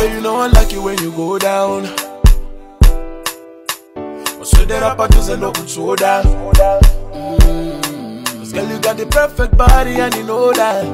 Girl, you know I like it when you go down. So that up to say no good soda. Girl, you got the perfect body and you know that.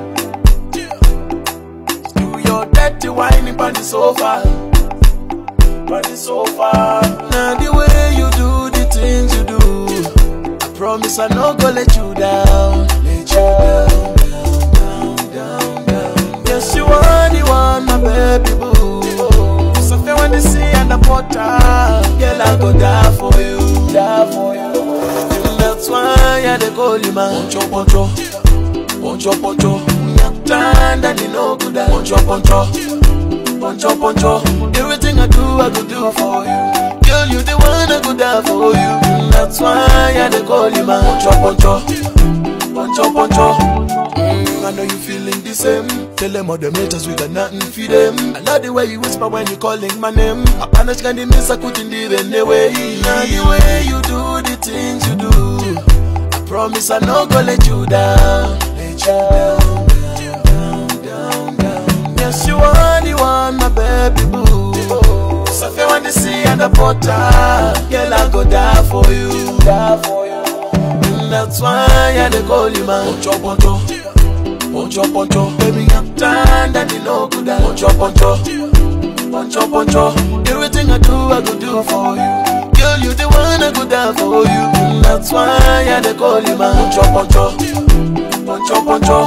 Do your dirty whining on the sofa. On the sofa. Now the way you do the things you do, I promise I no go let you down. Let you down, down, down, down. Yes, you are the one, my baby boo. So if you want to see and the water, girl, I go die for you. Die for you. That's why I dey call you man. Poncho, poncho, poncho, poncho. Nyatan that you know good. Poncho, poncho, poncho, poncho. Everything I go do for you. Girl, you the one I go die for you. That's why I dey call you man. Poncho, poncho, poncho, poncho. I know you feeling the same. Tell them all the haters we got nothing for them. I love the way you whisper when you calling my name. I punish candy miss I couldn't even away. Now the way you do the things you do, I promise I no go let you down. Let you down, down, down, down. Yes, you are the one, my baby boo. So if you want to see and the butter, girl, I go die for you. Die for you. That's why I dey call you man. Poncho, poncho, poncho, poncho. Baby, I'm tired and you know good. Poncho, poncho, poncho, poncho. Everything I go do for you. Girl, you the one I go die for you. That's why I dey call you man. Poncho, poncho, poncho, poncho.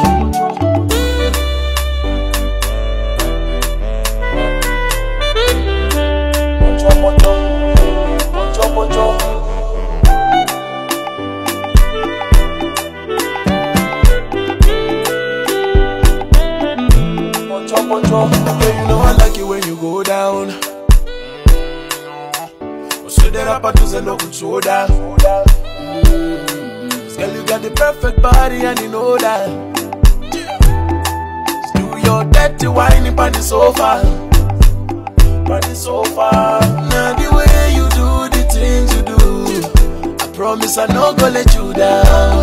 Poncho, poncho, poncho, poncho. Girl, you know I like it when you go down. So that up to say no good soda. Girl, you got the perfect body and you know that. Do your dirty whining on the sofa. On the sofa. Now the way you do the things you do, I promise I no go let you down.